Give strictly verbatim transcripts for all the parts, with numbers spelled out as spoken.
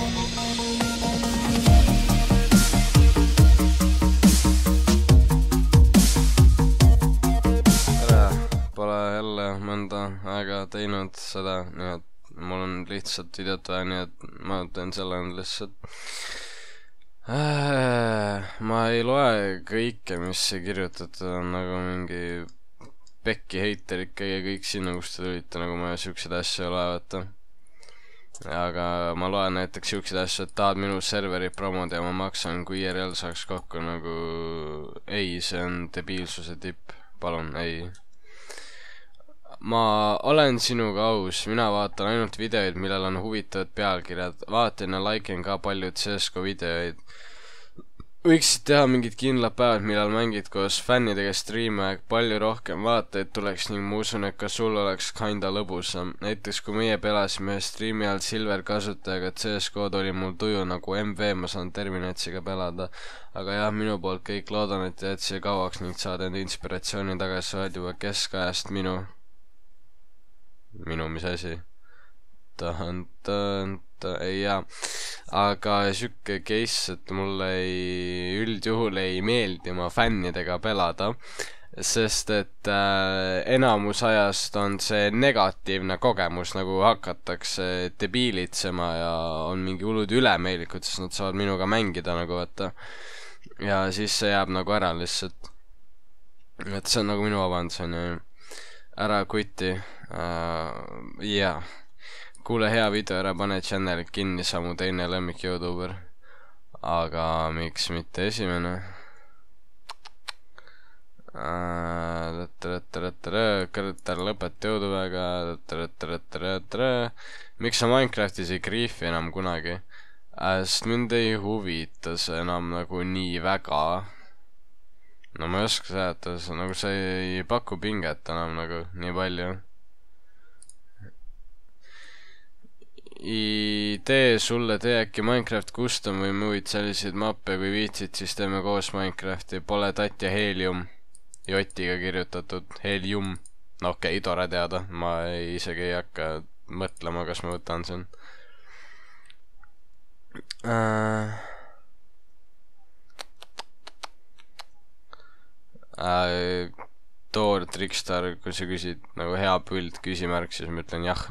Pole jälle mõnda aega teinud seda, nii et mul on lihtsalt videot vaja, nii et ma teen selle nüüd lihtsalt. Ma ei loe kõike, mis see kirjutatud on, nagu mingi pekki heiterid käia kõik sinna, kus te tulite, nagu ma siukseid asju ei loe, vaata. Aga ma loen näiteks siukseid asju, et tahad minu serveri promoda ja ma maksan, kui I R L saaks kokku, nagu ei, see on debiilsuse tipp, palun, ei. Ma olen sinuga aus, mina vaatan ainult videoid, millel on huvitavad pealkirjad, vaatan ja liken ka paljud C S G O videoid. Võiksid teha mingid kindlad päevad, millal mängid koos fännidega striime aeg palju rohkem vaatajaid tuleks ning ma usun, et ka sul oleks kinda lõbusam. Näiteks kui meie pelasime ühe striimi all Silver kasutajaga C S G O-d oli mul tuju nagu M V, ma saan Terminatsiga pelada. Aga jah, minu poolt kõik loodan, et jäid siia kauaks ning saad enda inspiratsiooni tagasi saad juba keskajast minu minu mis asi tahan tahan ta ei jaa aga siuke case, et mulle ei üldjuhul ei meeldi oma fännidega pelada, sest et äh, enamus ajast on see negatiivne kogemus, nagu hakatakse debiilitsema ja on mingi hullud ülemeelikud, sest nad saavad minuga mängida nagu vaata ja siis see jääb nagu ära lihtsalt, et see on nagu minu vabandus on ju, ära kuti. Uh, jaa, kuule hea video, ära pane channel'it kinni, sa mu teine lemmik YouTuber, aga miks mitte esimene? Kõrtar lõpeta YouTubega, miks sa Minecraftis ei griefi enam kunagi? Sest mind ei huvita see enam nagu nii väga. No ma ei oska seletada, nagu see ei paku pinget enam nagu nii palju. I tee sulle, tee äkki Minecraft custom või muid selliseid mappe, kui viitsid, siis teeme koos Minecrafti. Pole tatt ja Helium Jotiga kirjutatud, Helium. No okei, okay, tore teada, ma ei, isegi ei hakka mõtlema, kas ma võtan sen äh... Äh, Toor Trickstar, kui sa küsid nagu hea püld küsimärk, siis ma ütlen jah.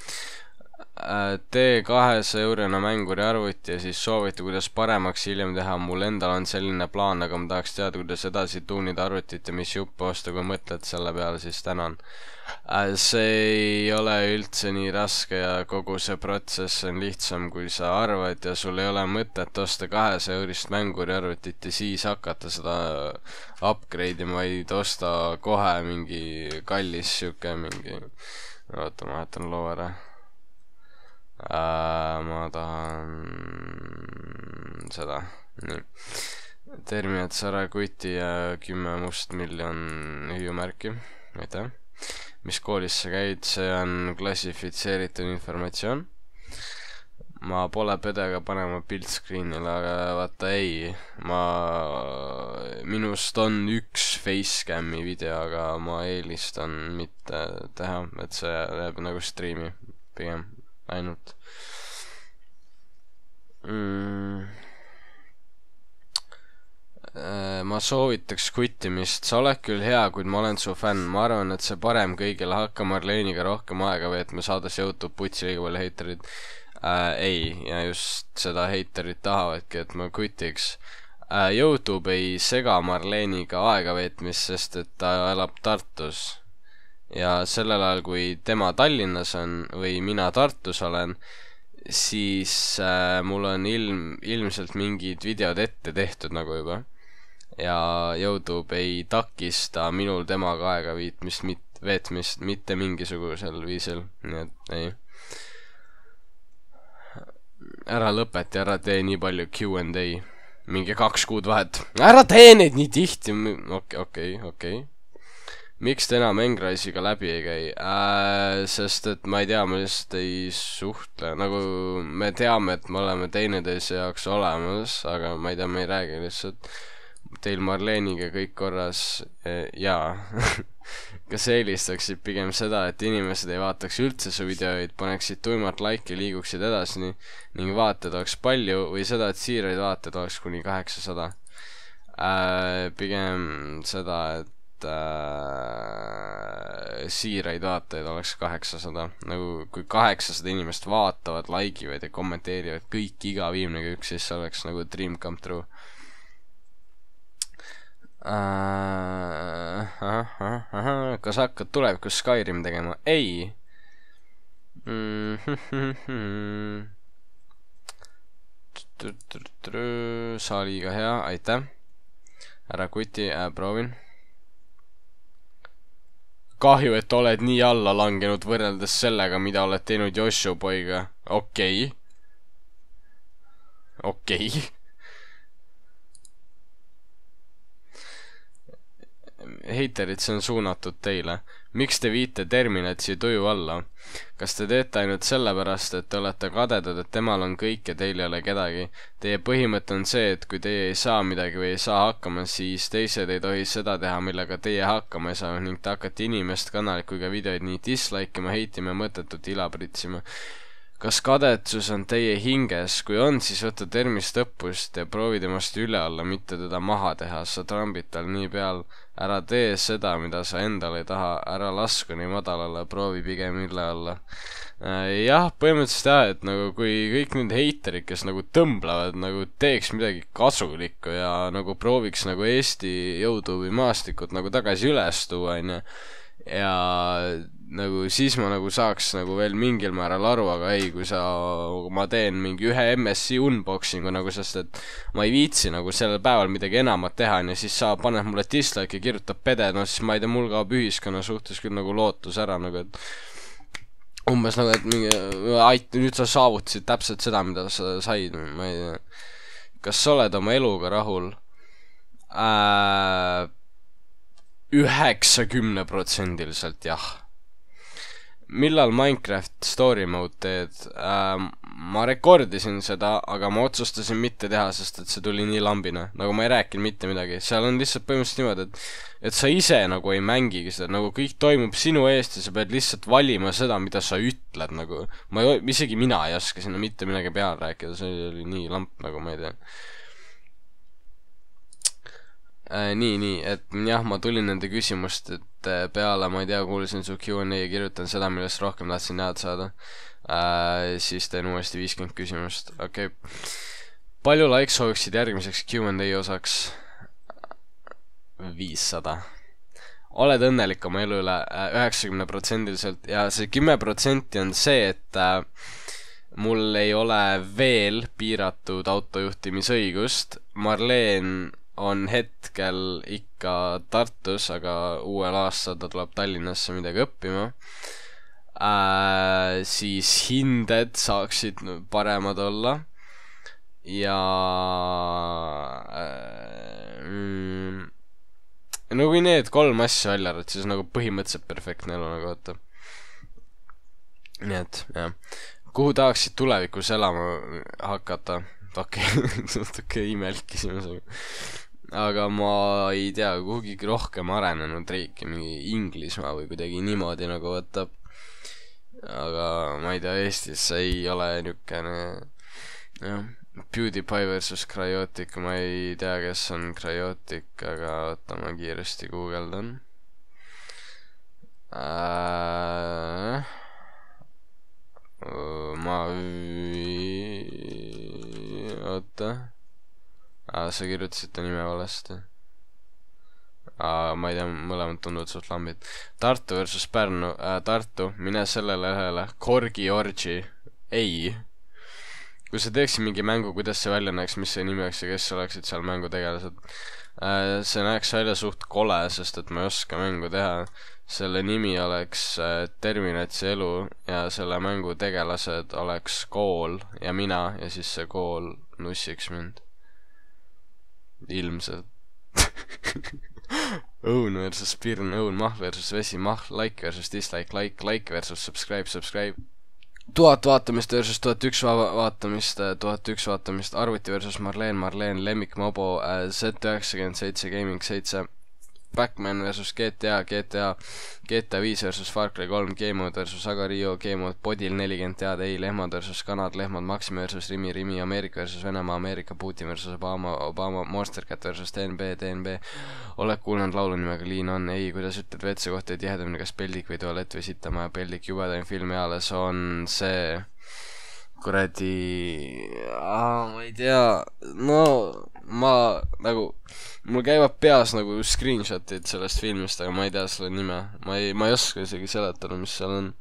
Tee kahesaja eurona mänguri arvuti ja siis soovita, kuidas paremaks hiljem teha. Mul endal on selline plaan, aga ma tahaks teada, kuidas edasi tuunida arvutit ja mis juppe osta, kui mõtled selle peale, siis tänan. See ei ole üldse nii raske ja kogu see protsess on lihtsam, kui sa arvad ja sul ei ole mõtet osta kahesaja eurist mänguri arvutit ja siis hakata seda upgrade ima, vaid osta kohe mingi kallis siuke mingi, oota, ma vahetan loo ära. Uh, ma tahan seda nii. Terminat Sara Kuti ja kümme must miljon hüüumärki, aitäh. Mis koolis sa käid, see on klassifitseeritud informatsioon. Ma pole pedega panema build screen'ile, aga vaata ei, ma minust on üks facecam'i video, aga ma eelistan mitte teha, et see jääb nagu streami pigem ainult mm. Ma soovitaks kutimist, sa oled küll hea, kuid ma olen su fänn, ma arvan, et see parem kõigile, hakka Marleeniga rohkem aega veetma, saades YouTube putsi liiga palju heiterid äh, ei, ja just seda heiterid tahavadki, et ma kutiks äh, YouTube ei sega Marleeniga aega veetmist, sest et ta elab Tartus ja sellel ajal, kui tema Tallinnas on või mina Tartus olen, siis äh, mul on ilm, ilmselt mingid videod ette tehtud nagu juba ja YouTube ei takista minul temaga aega viitmist, mit, veetmist mitte mingisugusel viisil, nii et ei. Ära lõpeta ja ära tee nii palju Q and A, mingi kaks kuud vahet, ära tee neid nii tihti, okei, okei, okei. Miks te enam Engraisiga läbi ei käi? Äh, sest et ma ei tea, ma lihtsalt ei suhtle, nagu me teame, et me oleme teineteise jaoks olemas, aga ma ei tea, me ei räägi lihtsalt. teil Marleeniga kõik korras e, jaa kas eelistaksid pigem seda, et inimesed ei vaataks üldse su videoid, paneksid tuimalt like ja liiguksid edasi ning vaated oleks palju või seda, et siiraid vaated oleks kuni kaheksasada? Äh, pigem seda, et äh, siiraid vaateid oleks kaheksasada. Nagu kui kaheksasada inimest vaatavad, like'ivad ja kommenteerivad kõik iga viimne üks, siis see oleks nagu dream come true. Uh, aha, aha. Kas hakkad tulevikus Skyrim tegema? Ei. Mm-hmm. Sa liiga hea, aitäh. Ära kuti, äh, proovin. Kahju, et oled nii alla langenud võrreldes sellega, mida oled teinud Joshua poiga. Okei. Okei. Heiterid, see on suunatud teile. Miks te viite Terminatsi tuju alla? Kas te teete ainult sellepärast, et te olete kadedad, et temal on kõik ja teil ei ole kedagi? Teie põhimõte on see, et kui teie ei saa midagi või ei saa hakkama, siis teised ei tohi seda teha, millega teie hakkama ei saa ning te hakkate inimest, kanalit kui ka videoid nii dislikeima, heitima ja mõttetult ila pritsima. Kas kadetsus on teie hinges? Kui on, siis võta termist õppust ja proovi temast üle alla, mitte teda maha teha. Sa trambid tal nii peal. Ära tee seda, mida sa endal ei taha. Ära lasku nii madalale, proovi pigem üle alla. Jah, põhimõtteliselt jah, et nagu kui kõik need heiterid, kes nagu tõmblevad, nagu teeks midagi kasulikku ja nagu prooviks nagu Eesti YouTube'i maastikut nagu tagasi üles tuua, onju. Ja nagu siis ma nagu saaks nagu veel mingil määral aru, aga ei, kui sa, ma teen mingi ühe M S C unboxingu nagu, sest et ma ei viitsi nagu sellel päeval midagi enamat teha, ja siis sa paned mulle dislike ja kirjutab pede, no siis ma ei tea, mul kaob ühiskonna suhtes küll nagu lootus ära, nagu et umbes nagu, et mingi, ait, nüüd sa saavutasid täpselt seda, mida sa said, ma ei tea. Kas sa oled oma eluga rahul? Äh... üheksakümne protsendiliselt jah. Millal Minecraft story mode teed? Äh, ma rekordisin seda, aga ma otsustasin mitte teha, sest et see tuli nii lambine. Nagu ma ei rääkinud mitte midagi. Seal on lihtsalt põhimõtteliselt niimoodi, et, et sa ise nagu ei mängigi seda. Nagu kõik toimub sinu eest ja sa pead lihtsalt valima seda, mida sa ütled. Nagu. Ma ei, isegi mina ei oska sinna mitte midagi peale rääkida. See oli nii lamp, nagu ma ei tea. Äh, nii, nii, et jah, ma tulin nende küsimust, et peale, ma ei tea, kuulsin su Q and A ja kirjutan seda, millest rohkem tahtsin näed saada. Äh, siis teen uuesti viiskümmend küsimust. Okei. Okay. Palju like sooviksid järgmiseks Q and A osaks? viissada. Oled õnnelik oma elu üle üheksakümne protsendiliselt ja see kümme protsenti on see, et äh, mul ei ole veel piiratud autojuhtimisõigust. Marleen on hetkel ikka Tartus, aga uuel aastal ta tuleb Tallinnasse midagi õppima. Äh, siis hinded saaksid paremad olla. Ja äh, mm, no kui need kolm asja välja arvad, siis nagu põhimõtteliselt perfektne elu nagu võtta. Nii et, jah. Kuhu tahaksid tulevikus elama hakata? Okei, okay, imelik küsimus. Aga ma ei tea, kuhugi rohkem arenenud riiki, mingi Inglismaa või kuidagi niimoodi nagu võtab. Aga ma ei tea, Eestis ei ole niukene, jah, PewDiePie versus Cryotic, ma ei tea, kes on Cryotic, aga võtta ma kiiresti guugeldan. Äh, ma oota Aa, sa kirjutasid ta nime valesti. Aa, ma ei tea, mõlemad tunduvad suht lambid. Tartu versus Pärnu. Äh, Tartu, mine sellele ühele. Korgi Orgi. Ei. Kui sa teeksid mingi mängu, kuidas see välja näeks, mis see nimi oleks ja kes oleksid seal mängu tegelased. Äh, see näeks välja suht kole, sest et ma ei oska mängu teha. Selle nimi oleks äh, Terminatsi elu ja selle mängu tegelased oleks kool ja mina ja siis see kool nussiks mind. Ilmselt. Õun versus Pirn, õun, mahl versus vesi, mahl, like versus dislike, like, like versus subscribe, subscribe. tuhat vaatamist versus tuhat üks va- vaatamist, tuhat üks vaatamist, arvuti versus Marleen, Marleen, lemmik Mobo, Z üheksakümmend seitse, Gaming seitse, Backman versus G T A, G T A, G T A viis versus Far Cry kolm, G-Mode versus Agario, G-Mode, Podil nelikümmend tead, ei, lehmad versus kanad, lehmad, Maxima versus Rimi, Rimi, Ameerika versus Venemaa, Ameerika, Putin versus Obama, Obama, Monstercat versus D N B, D N B, oled kuulnud laulu nimega Lean On, ei, kuidas ütled W C kohta tihedamini, kas peldik või tualett või sitamaja, peldik, jubedaim film eales on see kuradi, ma ei tea, no ma nagu, mul käivad peas nagu screenshotid sellest filmist, aga ma ei tea selle nime, ma ei, ma ei oska isegi seletada, mis seal on.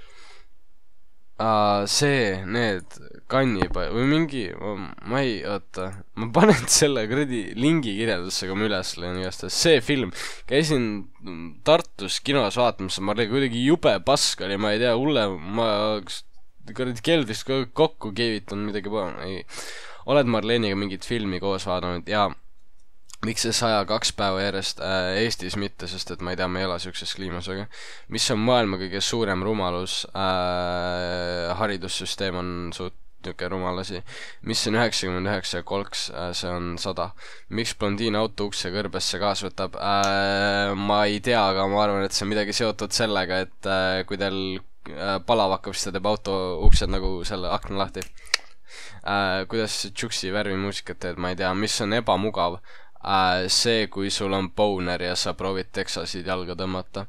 Aa, see, need kannipa- või mingi, ma, ma ei, oota, ma panen selle kuradi lingi kirjeldusse, kui ma üles lõin igastahes, see film, käisin Tartus kinos vaatamas, ma olin kuidagi jube pask oli, ma ei tea, hulle, ma kuradi keldrist kokku keevitanud midagi pool, ei, oled Marleeniga mingit filmi koos vaadanud ja miks see saja kaks päeva järjest äh, Eestis mitte, sest et ma ei tea, ma ei ela siukses kliimas, aga mis on maailma kõige suurem rumalus, äh, haridussüsteem on suht niuke rumal asi, mis on üheksakümmend üheksa ja kolks, äh, see on sada, miks blondiin auto ukse kõrbesse kaasa võtab, äh, ma ei tea, aga ma arvan, et see on midagi seotud sellega, et äh, kui teil äh, palav hakkab, siis ta teeb auto uksed nagu selle akna lahti. Äh, kuidas tšuksi värvimuusikat teed, ma ei tea, mis on ebamugav, äh, see, kui sul on boner ja sa proovid Texasid jalga tõmmata.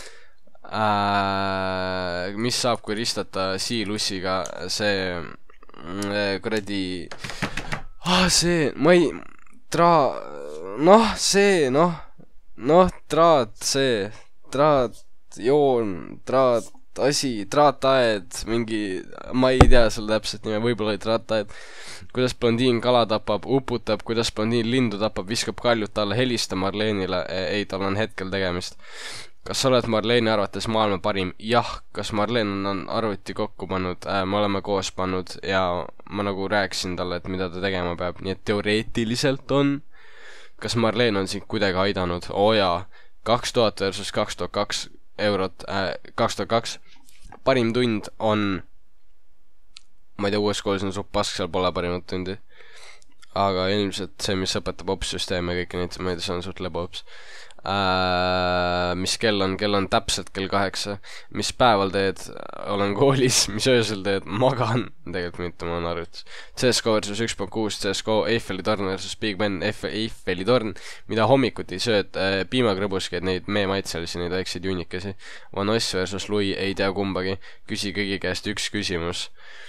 Äh, mis saab, kui ristata siilussiga, see äh, kuradi ah, see, ma ei tra-, noh, see, noh, noh, traat, see, traat, joon, traat, asi, traataed, mingi, ma ei tea selle täpselt nime, võib-olla oli traataed, kuidas blondiin kala tapab, uputab, kuidas blondiin lindu tapab, viskab kaljut alla, helista Marleenile, ei, tal on hetkel tegemist. Kas sa oled Marleeni arvates maailma parim? Jah, kas Marleen on arvuti kokku pannud, äh, me oleme koos pannud ja ma nagu rääkisin talle, et mida ta tegema peab, nii et teoreetiliselt on. Kas Marleen on sind kuidagi aidanud? Oo jaa, kaks tuhat versus kaks tuhat kaks eurot, äh, kaks tuhat kaks parim tund on, ma ei tea, uues koolis on suht pask, seal pole parimat tundi, aga ilmselt see, mis õpetab opssüsteeme ja kõiki neid, ma ei tea, see on suht lebops. äh, mis kell on, kell on täpselt kell kaheksa, mis päeval teed, olen koolis, mis öösel teed, magan, tegelikult mitte, ma olen arvutis. C S G O versus üks punkt kuus, C S G O, Eiffeli torn versus Big Ben, Eiffeli torn, mida hommikuti sööd, äh, piimakrõbuskeid, neid meemaitselisi, neid väikseid junnikesi, Vanoss versus Louis, ei tea kumbagi, küsi kõigi käest üks küsimus.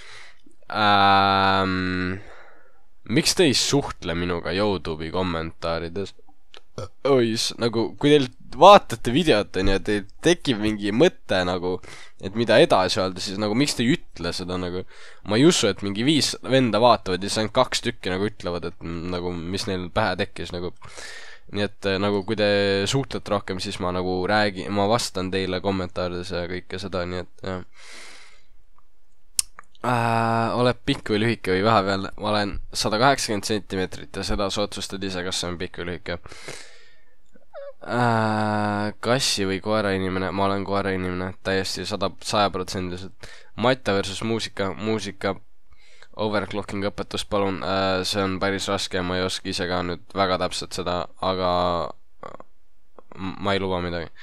Ähm, miks te ei suhtle minuga YouTube'i kommentaarides? Ois, nagu, kui teil vaatate videot, on ja teil tekib mingi mõte nagu, et mida edasi öelda, siis nagu, miks te ei ütle seda nagu, ma ei usu, et mingi viis venda vaatavad ja siis ainult kaks tükki nagu ütlevad, et nagu, mis neil pähe tekkis nagu, nii et nagu, kui te suhtlete rohkem, siis ma nagu räägin, ma vastan teile kommentaarides ja kõike seda, nii et jah. Äh, oled pikk või lühike või vahepeal, ma olen sada kaheksakümmend sentimeetrit ja seda sa otsustad ise, kas see on pikk või lühike. Äh, kassi või koera inimene, ma olen koera inimene, täiesti sada, saja protsendiliselt. Matta versus muusika, muusika, overclocking õpetus, palun, äh, see on päris raske ja ma ei oska ise ka nüüd väga täpselt seda, aga ma ei luba midagi.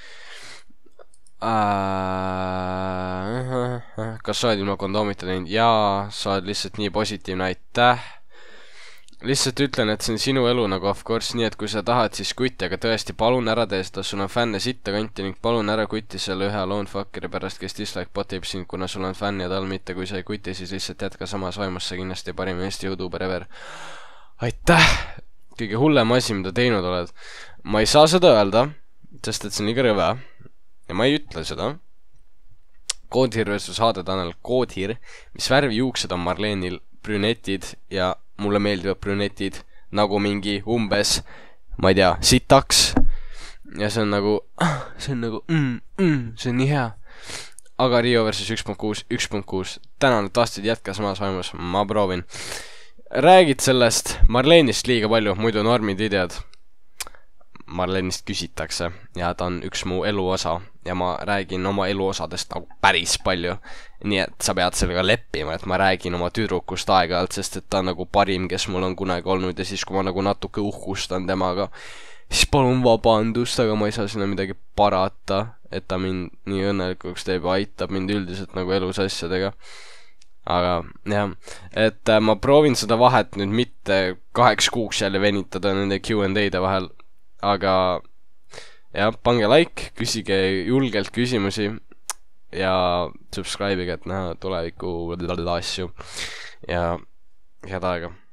Uh, kas sa oled ilma kondoomita teinud? Jaa, sa oled lihtsalt nii positiivne, aitäh. Lihtsalt ütlen, et see on sinu elu nagu of course, nii et kui sa tahad, siis kutti, aga tõesti, palun ära tee seda, sul on fänne sitta kanti ning palun ära kutti selle ühe lone fuckeri pärast, kes dislike botib sind, kuna sul on fänn ja tal mitte, kui sa ei kuti, siis lihtsalt jätka samas vaimus, see kindlasti parim Eesti YouTuber ever. Aitäh! Kõige hullem asi, mida teinud oled. Ma ei saa seda öelda, sest et see on liiga rõve. Ja ma ei ütle seda. Koodhir versus H D Tanel. Koodhir, mis värvi juuksed on Marleenil? Brünetid ja mulle meeldivad brünetid nagu mingi umbes, ma ei tea, sitaks. Ja see on nagu, see on nagu, mm, mm, see on nii hea. Aga Rio versus üks punkt kuus, üks punkt kuus. Tänan, et aastaid jätka samas vaimus. Ma proovin. Räägid sellest Marleenist liiga palju, muidu normid idead. Marlenist küsitakse ja ta on üks mu eluosa ja ma räägin oma eluosadest nagu päris palju. Nii et sa pead sellega leppima, et ma räägin oma tüdrukust aeg-ajalt, sest et ta on nagu parim, kes mul on kunagi olnud ja siis, kui ma nagu natuke uhkustan temaga, siis palun vabandust, aga ma ei saa sinna midagi parata, et ta mind nii õnnelikuks teeb ja aitab mind üldiselt nagu elus asjadega. Aga jah, et ma proovin seda vahet nüüd mitte kaheks kuuks jälle venitada nende Q and A-de vahel, aga jah, pange like, küsige julgelt küsimusi ja subscribe'iga, et näha tuleviku asju ja head aega.